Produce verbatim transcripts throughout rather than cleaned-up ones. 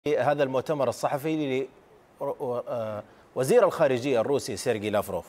هذا المؤتمر الصحفي لوزير الخارجية الروسي سيرجي لافروف.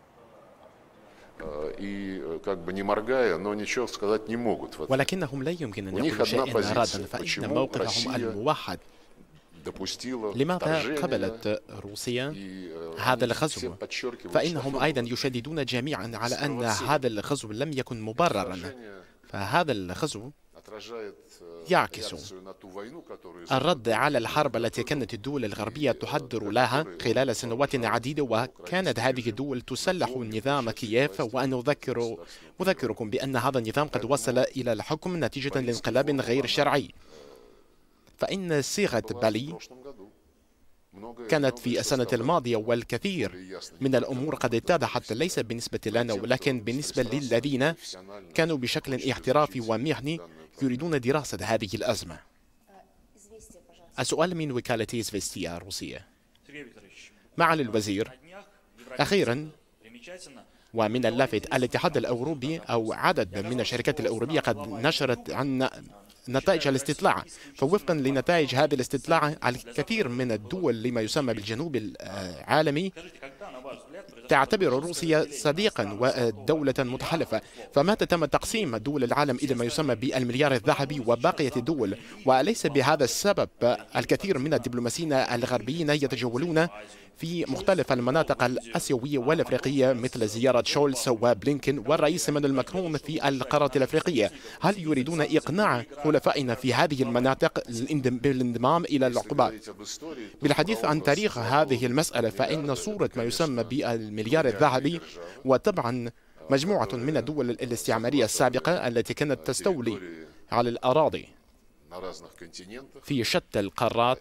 ولكنهم لا يمكن أن يقولوا شيئا رادا، فإن موقفهم الموحد. لماذا قبلت روسيا هذا الغزو؟ فإنهم أيضا يشددون جميعا على أن هذا الغزو لم يكن مبررا، فهذا الغزو يعكس الرد على الحرب التي كانت الدول الغربية تحضر لها خلال سنوات عديدة، وكانت هذه الدول تسلح نظام كييف. وأنا أذكر أذكركم بأن هذا النظام قد وصل إلى الحكم نتيجة لانقلاب غير شرعي. فإن صيغة بالي كانت في السنة الماضية، والكثير من الأمور قد اتضحت ليس بالنسبة لنا ولكن بالنسبة للذين كانوا بشكل احترافي ومهني يريدون دراسة هذه الأزمة. السؤال من وكالة إزفيستيا الروسية. معالي الوزير، أخيرا ومن اللافت الاتحاد الأوروبي أو عدد من الشركات الأوروبية قد نشرت عن نتائج الاستطلاع، فوفقا لنتائج هذه الاستطلاع الكثير من الدول لما يسمى بالجنوب العالمي تعتبر روسيا صديقا ودولة متحالفة. فمتى تم تقسيم دول العالم إلى ما يسمى بالمليار الذهبي وبقية الدول؟ وأليس بهذا السبب الكثير من الدبلوماسيين الغربيين يتجولون في مختلف المناطق الآسيوية والأفريقية مثل زيارة شولز وبلينكن والرئيس إيمانويل ماكرون في القارة الأفريقية؟ هل يريدون إقناع حلفائنا في هذه المناطق بالانضمام إلى العقوبات؟ بالحديث عن تاريخ هذه المسألة، فإن صورة ما يسمى بالمليار الذهبي وطبعا مجموعة من الدول الاستعمارية السابقة التي كانت تستولي على الأراضي في شتى القارات،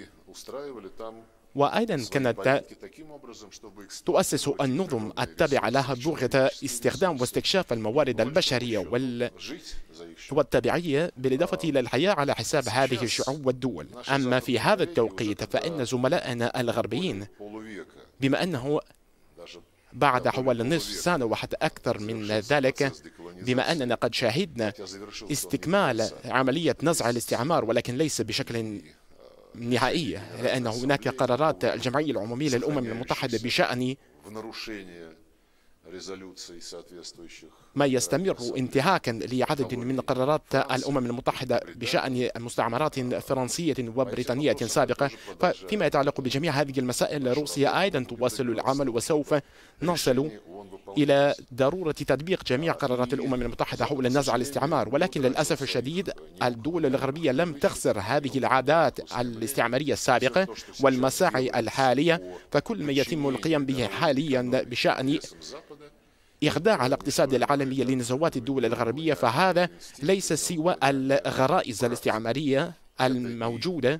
وأيضا كانت تؤسس النظم التابعة لها بغية استخدام واستكشاف الموارد البشرية والتبعية بالإضافة إلى الحياة على حساب هذه الشعوب والدول. أما في هذا التوقيت فإن زملائنا الغربيين، بما أنه بعد حوالي نصف سنة وحتى أكثر من ذلك، بما أننا قد شاهدنا استكمال عملية نزع الاستعمار ولكن ليس بشكل نهائي، لأن هناك قرارات الجمعية العمومية للأمم المتحدة بشأن ما يستمر انتهاكا لعدد من قرارات الأمم المتحدة بشأن مستعمرات فرنسية وبريطانية سابقة. فيما يتعلق بجميع هذه المسائل روسيا أيضا تواصل العمل، وسوف نصل إلى ضرورة تطبيق جميع قرارات الأمم المتحدة حول نزع الاستعمار. ولكن للأسف الشديد الدول الغربية لم تخسر هذه العادات الاستعمارية السابقة والمساعي الحالية، فكل ما يتم القيام به حاليا بشأن إخضاع الاقتصاد العالمي لنزوات الدول الغربية، فهذا ليس سوى الغرائز الاستعمارية الموجودة.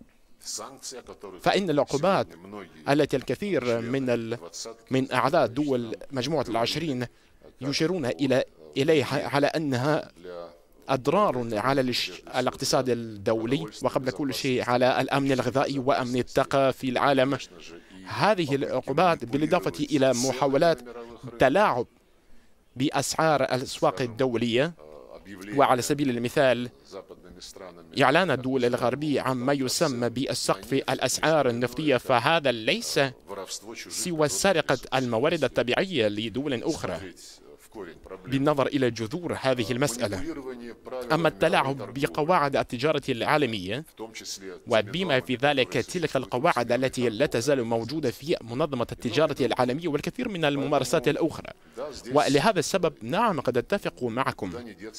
فإن العقوبات التي الكثير من ال... من أعضاء دول مجموعة العشرين يشيرون إلى إليها على أنها أضرار على الش... الاقتصاد الدولي، وقبل كل شيء على الأمن الغذائي وأمن الطاقة في العالم. هذه العقوبات بالإضافة إلى محاولات تلاعب بأسعار الأسواق الدولية، وعلى سبيل المثال إعلان الدول الغربية عن ما يسمى بالسقف الأسعار النفطية، فهذا ليس سوى سرقة الموارد الطبيعية لدول أخرى بالنظر إلى جذور هذه المسألة. أما التلاعب بقواعد التجارة العالمية وبما في ذلك تلك القواعد التي لا تزال موجودة في منظمة التجارة العالمية والكثير من الممارسات الأخرى. ولهذا السبب نعم قد أتفق معكم،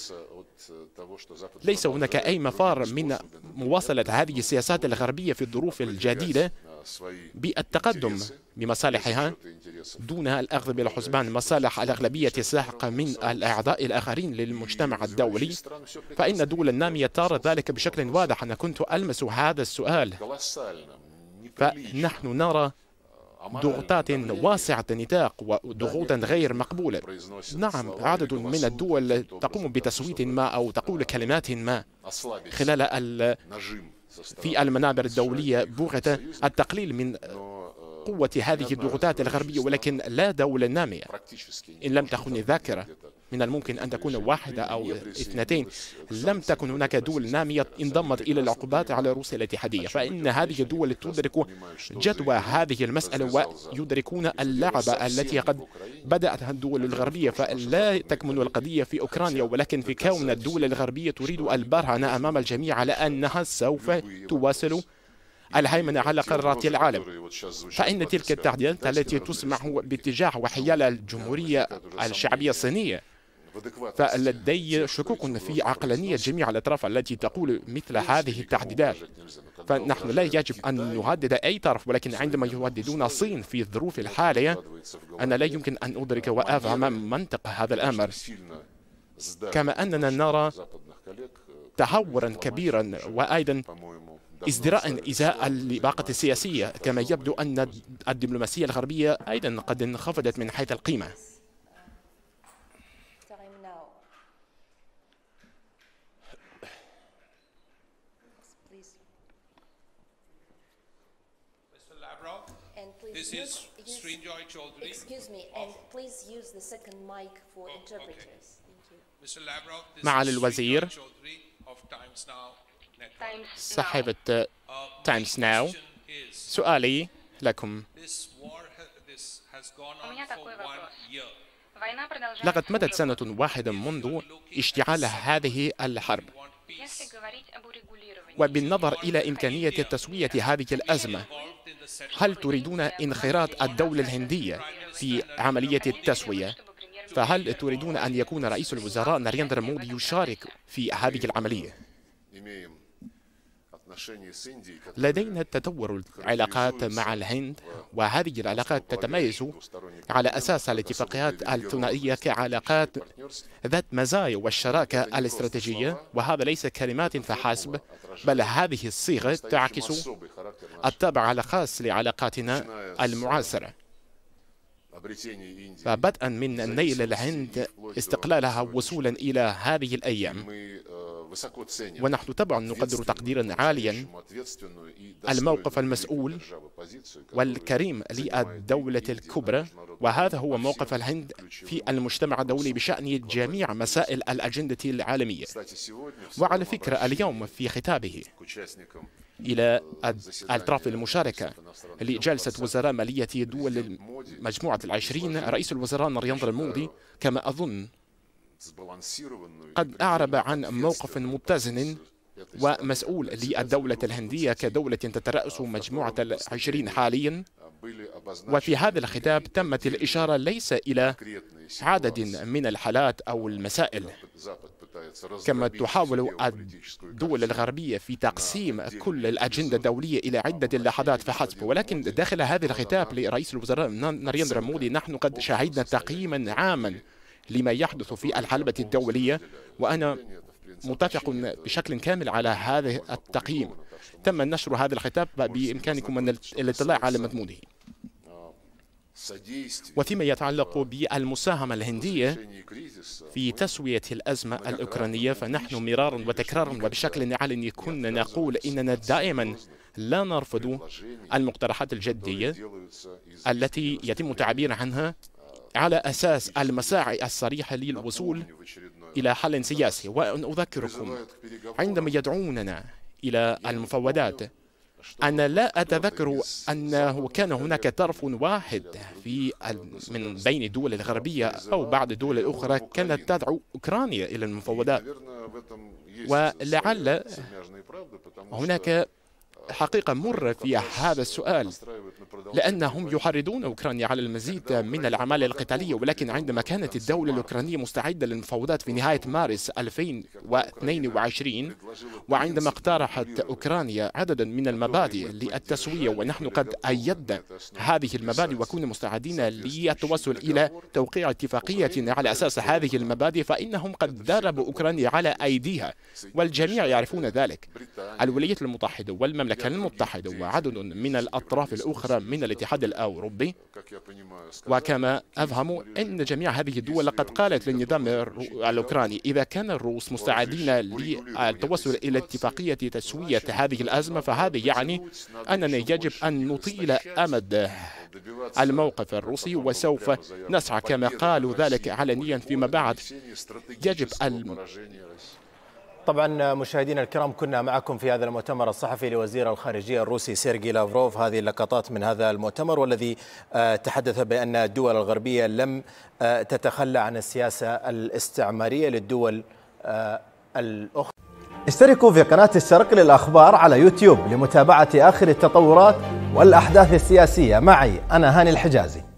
ليس هناك أي مفار من مواصلة هذه السياسات الغربية في الظروف الجديدة بالتقدم بمصالحها دون الأخذ بالحسبان مصالح الأغلبية الساحقة من الأعضاء الآخرين للمجتمع الدولي. فإن الدول النامية ترى ذلك بشكل واضح. أنا كنت ألمس هذا السؤال، فنحن نرى ضغوطات واسعة النطاق وضغوطا غير مقبولة. نعم عدد من الدول تقوم بتصويت ما أو تقول كلمات ما خلال في المنابر الدولية بغية التقليل من قوة هذه الضغوطات الغربية، ولكن لا دولة نامية. إن لم تخن الذاكرة، من الممكن أن تكون واحدة أو اثنتين. لم تكن هناك دول نامية انضمت إلى العقوبات على روسيا الاتحادية، فإن هذه الدول تدرك جدوى هذه المسألة ويدركون اللعبة التي قد بدأتها الدول الغربية. فلا تكمن القضية في أوكرانيا، ولكن في كون الدول الغربية تريد البرهنة أمام الجميع على أنها سوف تواصل الهيمنة على قارات العالم. فإن تلك التعديلات التي تسمح باتجاه وحيال الجمهورية الشعبية الصينية، فلدي شكوك في عقلانية جميع الأطراف التي تقول مثل هذه التعديلات. فنحن لا يجب أن نهدد أي طرف، ولكن عندما يهددون الصين في الظروف الحالية أنا لا يمكن أن أدرك وأفهم منطق هذا الأمر. كما أننا نرى تهورا كبيرا وأيضا ازدراء إزاء اللباقة السياسية، كما يبدو أن الدبلوماسية الغربية أيضا قد انخفضت من حيث القيمة. This is Srinjoy Chaudhary. Excuse me, and please use the second mic for interpreters. Thank you. Mister Lavrov, this معالي is الوزير، Srinjoy Chaudhary of Times Now Network. صاحبة تايمز ناو، سؤالي لكم: This war ha- this has gone on for one year. لقد مضت سنة واحدة منذ اشتعال هذه الحرب، وبالنظر إلى إمكانية تسوية هذه الأزمة، هل تريدون انخراط الدولة الهندية في عملية التسوية؟ فهل تريدون أن يكون رئيس الوزراء ناريندرا مودي يشارك في هذه العملية؟ لدينا تطور العلاقات مع الهند، وهذه العلاقات تتميز على أساس الاتفاقيات الثنائية كعلاقات ذات مزايا والشراكة الاستراتيجية، وهذا ليس كلمات فحسب، بل هذه الصيغة تعكس الطابع الخاص لعلاقاتنا المعاصرة. فبدءا من نيل الهند استقلالها وصولا إلى هذه الأيام، ونحن طبعا نقدر تقديرا عاليا الموقف المسؤول والكريم للدولة الكبرى، وهذا هو موقف الهند في المجتمع الدولي بشأن جميع مسائل الأجندة العالمية. وعلى فكرة اليوم في خطابه إلى الأطراف المشاركة لجلسة وزراء مالية دول مجموعة العشرين، رئيس الوزراء ناريندرا مودي كما أظن قد أعرب عن موقف متزن ومسؤول للدولة الهندية كدولة تترأس مجموعة العشرين حاليا. وفي هذا الخطاب تمت الإشارة ليس إلى عدد من الحالات أو المسائل كما تحاول الدول الغربية في تقسيم كل الأجندة الدولية إلى عدة لحظات فحسب، ولكن داخل هذا الخطاب لرئيس الوزراء ناريندرا مودي نحن قد شاهدنا تقييما عاما لما يحدث في الحلبة الدولية، وأنا متفق بشكل كامل على هذا التقييم. تم نشر هذا الخطاب، بإمكانكم من الاطلاع على مضمونه. وفيما يتعلق بالمساهمة الهندية في تسوية الأزمة الأوكرانية، فنحن مرارا وتكرارا وبشكل علني كنا نقول إننا دائما لا نرفض المقترحات الجدية التي يتم التعبير عنها على أساس المساعي الصريحة للوصول إلى حل سياسي. وأن أذكركم عندما يدعوننا إلى المفاوضات، أنا لا أتذكر أنه كان هناك طرف واحد في من بين الدول الغربية أو بعض الدول الأخرى كانت تدعو أوكرانيا إلى المفاوضات. ولعل هناك حقيقة مرة في هذا السؤال، لأنهم يحرضون أوكرانيا على المزيد من الأعمال القتالية، ولكن عندما كانت الدولة الأوكرانية مستعدة للمفاوضات في نهاية مارس ألفين واثنين وعشرين، وعندما اقترحت أوكرانيا عددا من المبادئ للتسوية، ونحن قد أيدنا هذه المبادئ وكنا مستعدين للتوصل إلى توقيع اتفاقية على أساس هذه المبادئ، فإنهم قد ضربوا أوكرانيا على أيديها، والجميع يعرفون ذلك. الولايات المتحدة والمملكة الولايات المتحدة وعدد من الأطراف الأخرى من الاتحاد الأوروبي. وكما أفهم أن جميع هذه الدول قد قالت للنظام الأوكراني إذا كان الروس مستعدين للتوصل إلى اتفاقية تسوية هذه الأزمة فهذا يعني أننا يجب أن نطيل أمد الموقف الروسي، وسوف نسعى كما قالوا ذلك علنيا فيما بعد. يجب أن طبعا مشاهدينا الكرام، كنا معكم في هذا المؤتمر الصحفي لوزير الخارجية الروسي سيرجي لافروف. هذه اللقطات من هذا المؤتمر والذي تحدث بأن الدول الغربية لم تتخلى عن السياسة الاستعمارية للدول الأخرى. اشتركوا في قناة الشرق للأخبار على يوتيوب لمتابعة آخر التطورات والأحداث السياسية. معي أنا هاني الحجازي.